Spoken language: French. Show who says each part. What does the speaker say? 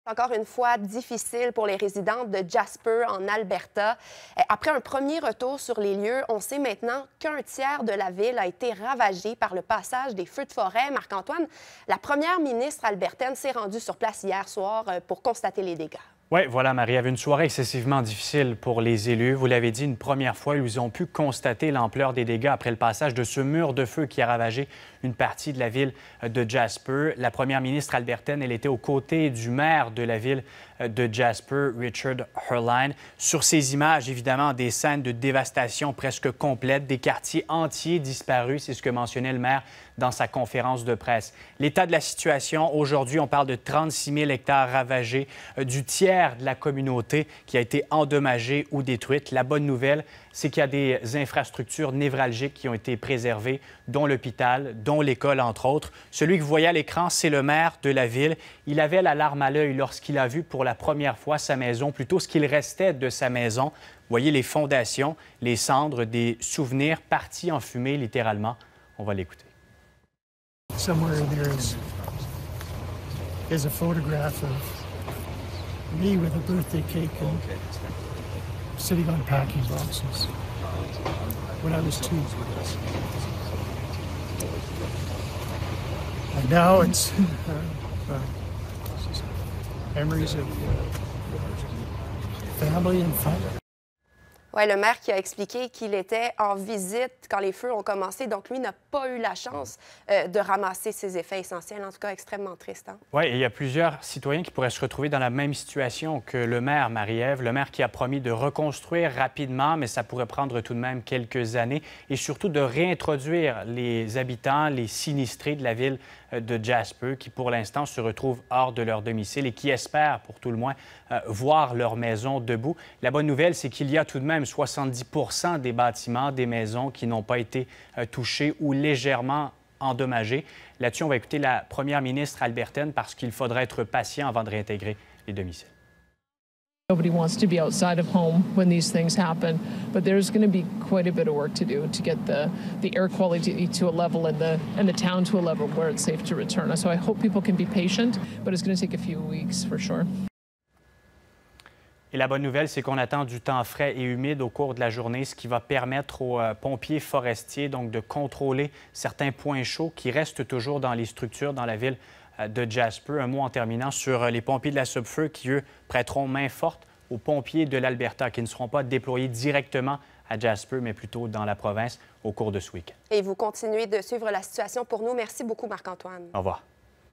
Speaker 1: Encore une fois, difficile pour les résidents de Jasper, en Alberta. Après un premier retour sur les lieux, on sait maintenant qu'un tiers de la ville a été ravagé par le passage des feux de forêt. Marc-Antoine, la première ministre albertaine s'est rendue sur place hier soir pour constater les dégâts.
Speaker 2: Oui, voilà, Marie, avait une soirée excessivement difficile pour les élus. Vous l'avez dit, une première fois, ils ont pu constater l'ampleur des dégâts après le passage de ce mur de feu qui a ravagé une partie de la ville de Jasper. La première ministre albertaine, elle était aux côtés du maire de la ville de Jasper, Richard Herline. Sur ces images, évidemment, des scènes de dévastation presque complète, des quartiers entiers disparus, c'est ce que mentionnait le maire dans sa conférence de presse. L'état de la situation, aujourd'hui, on parle de 36 000 hectares ravagés, du tiers de la communauté qui a été endommagée ou détruite. La bonne nouvelle, c'est qu'il y a des infrastructures névralgiques qui ont été préservées, dont l'hôpital, dont l'école, entre autres. Celui que vous voyez à l'écran, c'est le maire de la ville. Il avait la larme à l'œil lorsqu'il a vu pour la première fois sa maison, plutôt ce qu'il restait de sa maison. Vous voyez les fondations, les cendres, des souvenirs partis en fumée, littéralement. On va l'écouter.
Speaker 3: Somewhere there is a photograph of me with a birthday cake and sitting on packing boxes when I was 2. And now it's memories of family and fun.
Speaker 1: Oui, le maire qui a expliqué qu'il était en visite quand les feux ont commencé. Donc, lui n'a pas eu la chance de ramasser ses effets essentiels. En tout cas, extrêmement triste. Hein?
Speaker 2: Oui, et il y a plusieurs citoyens qui pourraient se retrouver dans la même situation que le maire, Marie-Ève. Le maire qui a promis de reconstruire rapidement, mais ça pourrait prendre tout de même quelques années. Et surtout de réintroduire les habitants, les sinistrés de la ville de Jasper, qui pour l'instant se retrouvent hors de leur domicile et qui espèrent, pour tout le moins, voir leur maison debout. La bonne nouvelle, c'est qu'il y a tout de même 70 des bâtiments, des maisons qui n'ont pas été touchés ou légèrement endommagés. Là-dessus, on va écouter la première ministre albertaine parce qu'il faudra être patient avant de réintégrer les domiciles.
Speaker 4: Nobody wants to be outside of home when these things happen, but there's going to be quite a bit of work to do to get the air quality to a level and the town to a level where it's safe to return. So I hope people can be patient, but it's going to take a few weeks for sure.
Speaker 2: Et la bonne nouvelle, c'est qu'on attend du temps frais et humide au cours de la journée, ce qui va permettre aux pompiers forestiers donc, de contrôler certains points chauds qui restent toujours dans les structures dans la ville de Jasper. Un mot en terminant sur les pompiers de la Sub-Feu qui, eux, prêteront main forte aux pompiers de l'Alberta qui ne seront pas déployés directement à Jasper, mais plutôt dans la province au cours de ce week-end.
Speaker 1: Et vous continuez de suivre la situation pour nous. Merci beaucoup, Marc-Antoine.
Speaker 2: Au revoir.